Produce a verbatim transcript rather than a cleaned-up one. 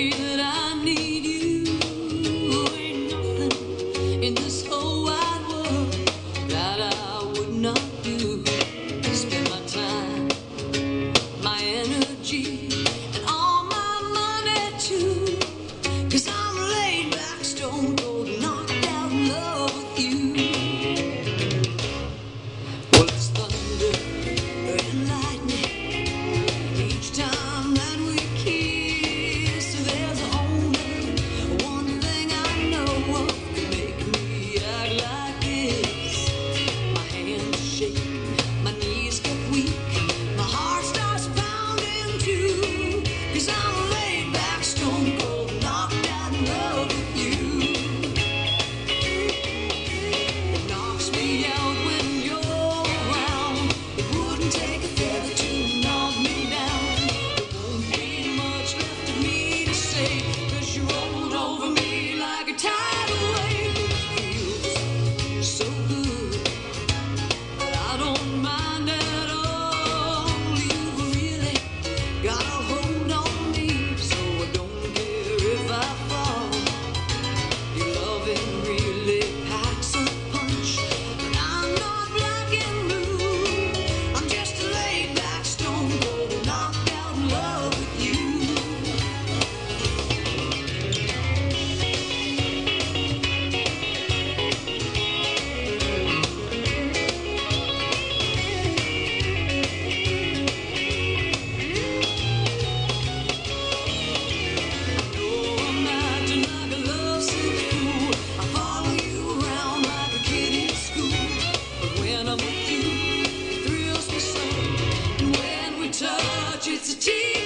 way that I need you. Ain't nothing in this whole wide world that I would not do. Spend my time, my energy, and all my money too. Cause I'm laid back, stone cold, knocked out in love with you. Well, it's thunder and lightning each time that we kiss. There's only one thing I know of can make me act like this. My hands shake, my knees get weak, my heart starts pounding too. Cause I'm laid back, stone cold, knocked out in love with you. It knocks me out when you're around. It wouldn't take a feather to knock me down. There won't be much left of me to say, cause you rolled over me like a tidal wave. It feels so good, but I don't mind at all. You've really got a hold on me, so I don't care if I fall. Your loving really packs a punch, but I'm not black and blue. I'm just a laid back, stone cold, knocked out in love with you. No, I'm acting like a lovesick fool. I follow you around like a kid in school. But when I'm with you, it thrills me so. And when we touch, it's a tease.